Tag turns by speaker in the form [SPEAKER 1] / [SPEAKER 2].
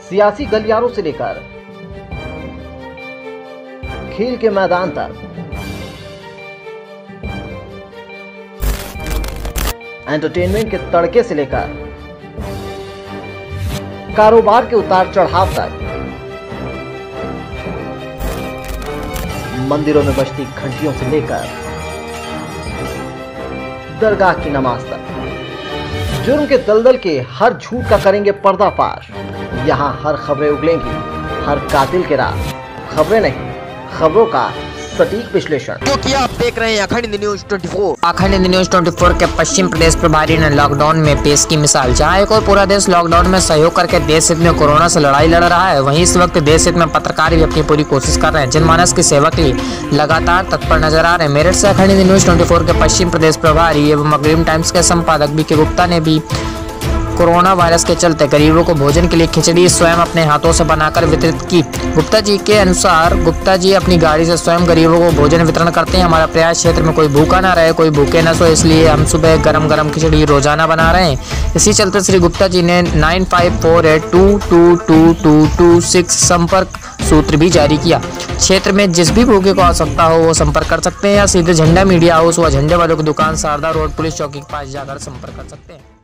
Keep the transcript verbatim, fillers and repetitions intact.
[SPEAKER 1] सियासी गलियारों से लेकर खेल के मैदान तक, एंटरटेनमेंट के तड़के से लेकर कारोबार के उतार चढ़ाव तक, मंदिरों में बजती घंटियों से लेकर दरगाह की नमाज तक, जुर्म के दलदल के हर झूठ का करेंगे पर्दाफाश। यहाँ हर खबरें उगलेंगी, हर कातिल के राज, खबरें नहीं, खबरों का सटीक विश्लेषण।
[SPEAKER 2] क्योंकि आप देख रहे हैं अखंड न्यूज चौबीस। अखंड न्यूज चौबीस के पश्चिम प्रदेश प्रभारी ने लॉकडाउन में पेश की मिसाल। जहां एक और पूरा देश लॉकडाउन में सहयोग करके देश हित में कोरोना से लड़ाई लड़ रहा है, वहीं इस वक्त देश हित में पत्रकार भी अपनी पूरी कोशिश कर रहे हैं। जनमानस की सेवा के लिए लगातार तत्पर नजर आ रहे हैं। मेरठ से अखंड न्यूज चौबीस के पश्चिम प्रदेश प्रभारी एवं अग्रिम टाइम्स के संपादक बी के गुप्ता ने भी कोरोना वायरस के चलते गरीबों को भोजन के लिए खिचड़ी स्वयं अपने हाथों से बनाकर वितरित की। गुप्ता जी के अनुसार गुप्ता जी अपनी गाड़ी से स्वयं गरीबों को भोजन वितरण करते हैं। हमारा प्रयास क्षेत्र में कोई भूखा ना रहे, कोई भूखे न सो, इसलिए हम सुबह गरम गरम खिचड़ी रोजाना बना रहे हैं। इसी चलते श्री गुप्ता जी ने nine five four eight two two two two two six संपर्क सूत्र भी जारी किया। क्षेत्र में जिस भी भूखे को आवश्यकता हो वो संपर्क कर सकते हैं या सीधे झंडा मीडिया हाउस व झंडे वालों की दुकान शारदा रोड पुलिस चौकी के पास जाकर संपर्क कर सकते हैं।